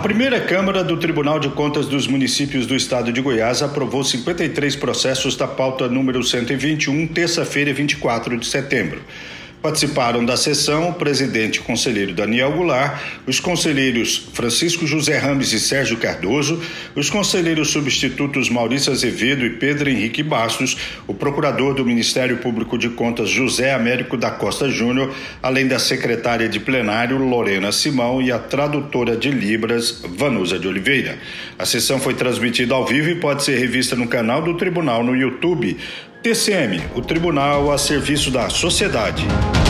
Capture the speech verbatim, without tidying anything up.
primeira Câmara do Tribunal de Contas dos Municípios do Estado de Goiás aprovou cinquenta e três processos da pauta número cento e vinte e um, terça-feira, vinte e quatro de setembro. Participaram da sessão o presidente e conselheiro Daniel Goulart, os conselheiros Francisco José Rames e Sérgio Cardoso, os conselheiros substitutos Maurício Azevedo e Pedro Henrique Bastos, o procurador do Ministério Público de Contas José Américo da Costa Júnior, além da secretária de plenário Lorena Simão e a tradutora de Libras Vanusa de Oliveira. A sessão foi transmitida ao vivo e pode ser revista no canal do Tribunal no YouTube. T C M, o Tribunal a serviço da sociedade.